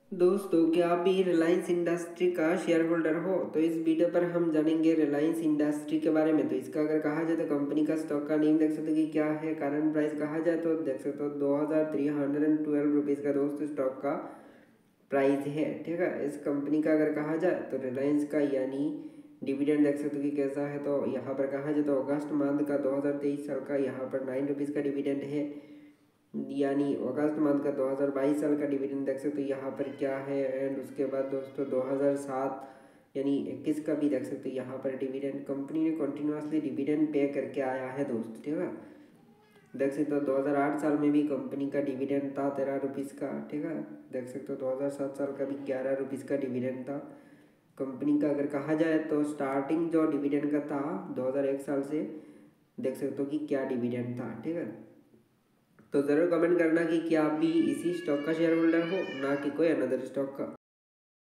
दोस्तों, क्या आप भी रिलायंस इंडस्ट्री का शेयर होल्डर हो? तो इस वीडियो पर हम जानेंगे रिलायंस इंडस्ट्री के बारे में। तो इसका अगर कहा जाए तो कंपनी का स्टॉक का नेम देख सकते हो कि क्या है। करंट प्राइस कहा जाए तो देख सकते हो 2312 रुपीज़ का दोस्तों स्टॉक का प्राइस है। ठीक है, इस कंपनी का अगर कहा जाए तो रिलायंस का यानी डिविडेंड देख सकते हो कि कैसा है। तो यहाँ पर कहा जाए तो अगस्त मंथ का 2023 साल का यहाँ पर 9 रुपीज़ का डिविडेंड है। यानी अगस्त मंथ का 2022 साल का डिविडेंड देख सकते हो यहाँ पर क्या है। एंड उसके बाद दोस्तों 2007 यानी 21 का भी देख सकते हो यहाँ पर डिविडेंड कंपनी ने कंटिन्यूसली डिविडेंड पे करके आया है दोस्त। ठीक है, देख सकते हो 2008 साल में भी कंपनी का डिविडेंड था 13 रुपीज़ का। ठीक है, देख सकते हो 2007 साल का भी 11 रुपीज़ का डिविडेंड था कंपनी का। अगर कहा जाए तो स्टार्टिंग जो डिविडेंड का था 2001 साल से, देख सकते हो कि क्या डिविडेंड था। ठीक है, तो ज़रूर कमेंट करना कि क्या आप भी इसी स्टॉक का शेयर होल्डर हो, ना कि कोई अनदर स्टॉक का।